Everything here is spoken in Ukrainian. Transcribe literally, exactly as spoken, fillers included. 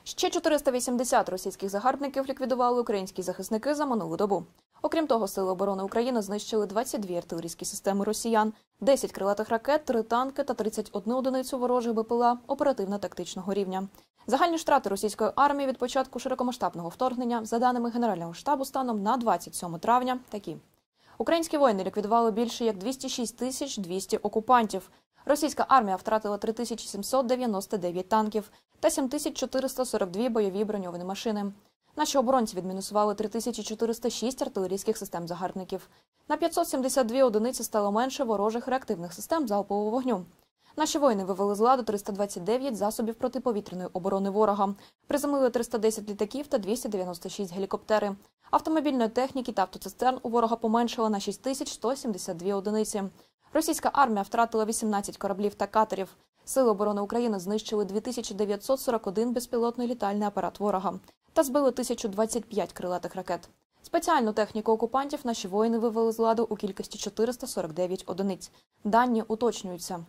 Ще чотириста вісімдесят російських загарбників ліквідували українські захисники за минулу добу. Окрім того, Сили оборони України знищили двадцять дві артилерійські системи росіян, десять крилатих ракет, три танки та тридцять одну одиницю ворожих БПЛА оперативно-тактичного рівня. Загальні втрати російської армії від початку широкомасштабного вторгнення, за даними Генерального штабу, станом на двадцять сьоме травня, такі. Українські воїни ліквідували більше як двісті шість тисяч двісті окупантів. Російська армія втратила три тисячі сімсот дев'яносто дев'ять танків та сім тисяч чотириста сорок дві бойові броньовані машини. Наші оборонці відмінусували три тисячі чотириста шість артилерійських систем загарбників. На п'ятсот сімдесят дві одиниці стало менше ворожих реактивних систем залпового вогню. Наші воїни вивели з ладу триста двадцять дев'ять засобів протиповітряної оборони ворога. Приземлили триста десять літаків та двісті дев'яносто шість гелікоптери. Автомобільної техніки та автоцистерн у ворога поменшало на шість тисяч сто сімдесят дві одиниці. Російська армія втратила вісімнадцять кораблів та катерів. Сили оборони України знищили дві тисячі дев'ятсот сорок один безпілотний літальний апарат ворога та збили тисячу двадцять п'ять крилатих ракет. Спеціальну техніку окупантів наші воїни вивели з ладу у кількості чотириста сорок дев'ять одиниць. Дані уточнюються.